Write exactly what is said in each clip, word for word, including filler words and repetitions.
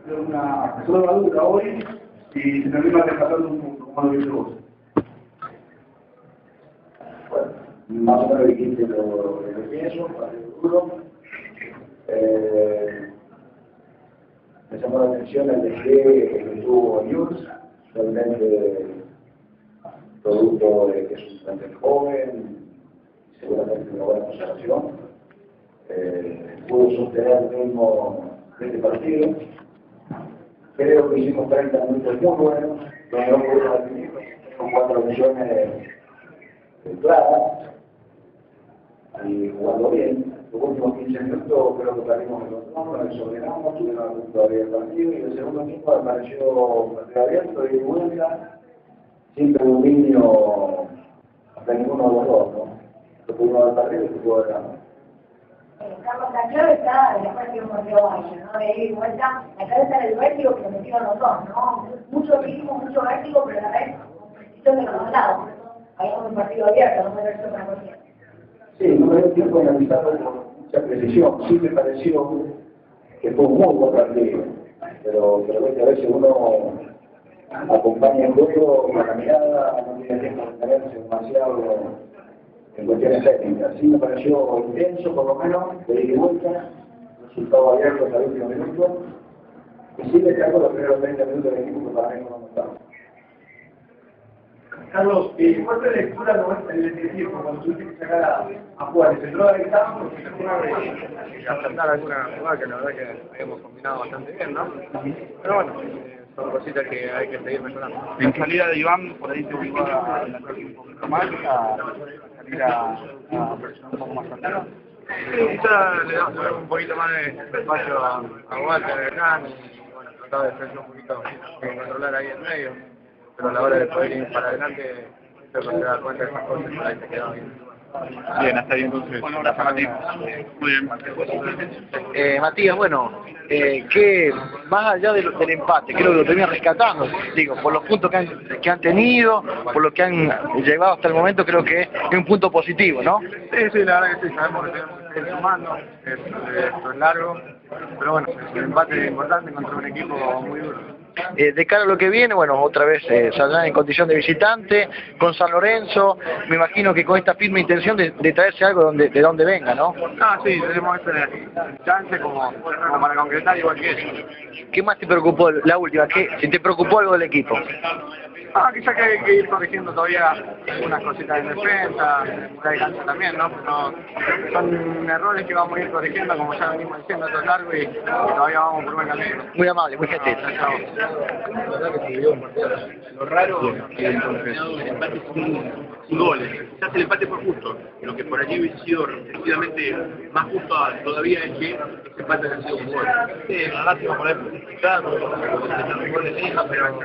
de una prueba dura hoy y se termina rescatando un punto, como lo dice vos. Bueno, más o menos dijiste lo, lo que pienso, partido duro. Eh, me llamó la atención el despliegue que tuvo News, realmente producto de que es un plantel joven, seguramente una buena conservación. Eh, pudo sostener el ritmo de este partido. Creo que hicimos treinta minutos muy buenos, donde no pudimos definir con cuatro millones de entradas y jugando bien. Los últimos quince minutos creo que perdimos el control, nos desordenamos, tuvimos a punto de abrir el partido y el segundo tiempo me pareció partido abierto y vuelta, sin predominio hasta ninguno de los dos, ¿no? Lo pudimos haber partido y se pudo haber ganado. Carlos, la clave está en la parte de un partido bajo, ¿no? De ir y vuelta, la clave está en el vértigo que lo metieron los dos, ¿no? Mucho ritmo, mucho vértigo, pero a la vez competición de los dos lados. Habíamos un partido abierto, no puede ser una cuestión. Sí, no me dio tiempo de analizarlo con mucha precisión. Sí me pareció que fue un muy buen partido, pero, pero a veces uno acompaña el juego con la mirada, no tiene tiempo de tenerse demasiado en cuestiones técnicas. Sí me pareció intenso, por lo menos, de ida y vuelta, resultado abierto hasta el último minuto, y sí destaco los primeros treinta minutos del equipo que para mí no me gustaron. Carlos, eh, ¿cuál fue la lectura del tiempo cuando tuviste que sacar a, a Juárez? ¿Entró a Gaitán porque se fue a acertar alguna jugada que la verdad que habíamos combinado bastante bien, ¿no? Pero bueno, eh, son cositas que hay que seguir mejorando. En salida de Iván, por ahí te obligó a adelantar un poquito más, a salir a, a presionar un poco más arriba. Sí, quizá le damos un poquito más de espacio a, a Walter, a Hernán, y bueno, trataba de hacer un poquito de controlar ahí en medio. Pero a la hora de poder ir para adelante, creo que se da cuenta de esas cosas y ahí se quedó bien. Bien, hasta ahí entonces. Gracias, Mati. Muy bien. Eh, Matías, bueno, eh, que más allá del, del empate, creo que lo termina rescatando, digo, por los puntos que han, que han tenido, por lo que han llevado hasta el momento, creo que es un punto positivo, ¿no? Sí, sí, la verdad que sí, sabemos que tenemos que seguir sumando, es, esto es largo, pero bueno, el empate es importante contra un equipo muy duro. Eh, de cara a lo que viene, bueno, otra vez eh, saldrán en condición de visitante, con San Lorenzo, me imagino que con esta firme intención de, de traerse algo donde, de donde venga, ¿no? Ah, sí, tenemos ese chance como, como para concretar igual que eso. ¿Qué más te preocupó, la última, ¿qué, si te preocupó algo del equipo? Ah, quizá que hay que ir corrigiendo todavía algunas cositas en defensa, de cancha también, ¿no? Pero son errores que vamos a ir corrigiendo, como ya venimos diciendo, esto es largo y todavía vamos por buen camino. Muy amable, muy gentil. La verdad que se vivió un partido. Lo raro es que entonces el empate sin, sin goles. Quizás el empate fue justo. Lo que por allí hubiese sido efectivamente más justo todavía es que ese empate haya sido un gol. Sí, la lástima por ahí, claro, porque goles lindos, pero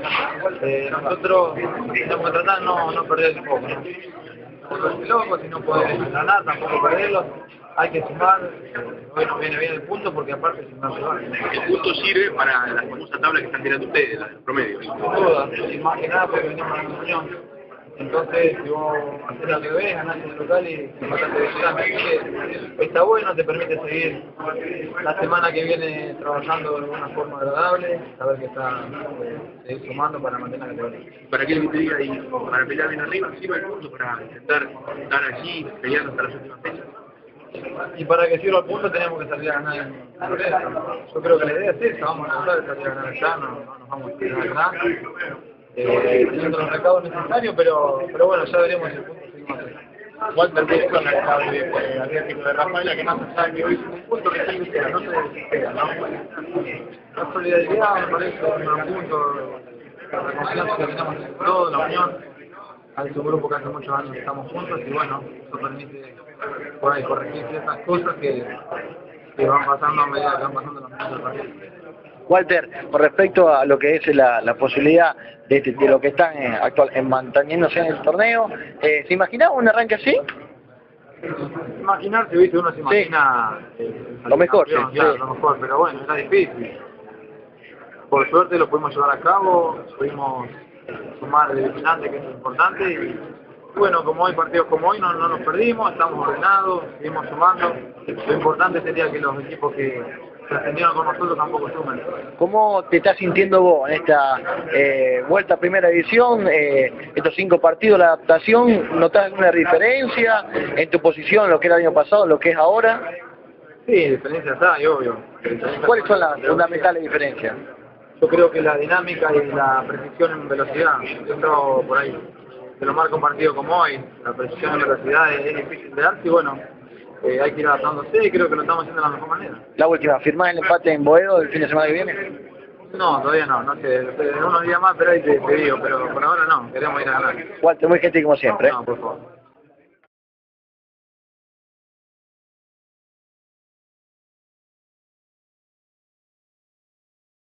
eh, nosotros tenemos que tratar de no, no perder el foco, ¿no? No volverse loco, si no poder ganar, tampoco perderlo. Hay que sumar, hoy nos viene bien el punto porque aparte si no se va. El punto sirve para la famosa tabla que están tirando ustedes, la del promedio. Sin duda, y más que nada porque venimos a la unión. Entonces, si vos haces lo que ves, ganás en el local y empatás de visitante. Así que está bueno, te permite seguir la semana que viene trabajando de una forma agradable, saber que está eh, seguir sumando para mantener la categoría. Para que él te diga y para pelear bien arriba, sirve el punto para intentar estar allí peleando hasta las últimas fechas. Y para que sirva el punto tenemos que salir a ganar en Lorenzo. Yo creo que la idea es esa, vamos a tratar de salir a ganar allá, no, no nos vamos a tirar atrás, eh, teniendo los recaudos necesarios, pero, pero bueno, ya veremos si el punto seguimos así. Walter Díaz con la estable de Atlético de Rafaela, que más allá que hoy es un punto que sí, que no se desespera, ¿no? La solidaridad me parece un punto, la reconfianza que tenemos en todo, la unión. Hay un grupo que hace muchos años que estamos juntos y bueno, eso permite por ahí corregir ciertas cosas que, que van pasando a medida que van pasando los minutos del partido. Walter, con respecto a lo que es la, la posibilidad de, de lo que están en, actual, en manteniéndose en el torneo, eh, ¿se imaginaba un arranque así? Imaginarse, viste, uno se imagina sí. eh, lo mejor, campeón, sí, claro, sí. lo mejor, pero bueno, era difícil. Por suerte lo pudimos llevar a cabo, pudimos sumar de visitante, que es importante, y bueno, como hay partidos como hoy, no, no nos perdimos, estamos ordenados, seguimos sumando. Lo importante sería que los equipos que, se ascendieron con nosotros tampoco sumen. ¿Cómo te estás sintiendo vos en esta eh, vuelta a primera división? Eh, estos cinco partidos, la adaptación, ¿notás alguna diferencia en tu posición, lo que era el año pasado, lo que es ahora? Sí, diferencias hay, obvio. ¿Cuáles son las fundamentales diferencias? Yo creo que la dinámica y la precisión en velocidad, yo por ahí, se lo marca un partido como hoy, la precisión en velocidad es, es difícil de darse y bueno, eh, hay que ir adaptándose y creo que lo estamos haciendo de la mejor manera. La última, ¿firmás el empate en Boedo el fin de semana que viene? No, todavía no, no sé, en unos días más, pero ahí te, te digo, pero por ahora no, queremos ir a ganar. Walter, muy gentil como siempre. ¿eh? No, por favor.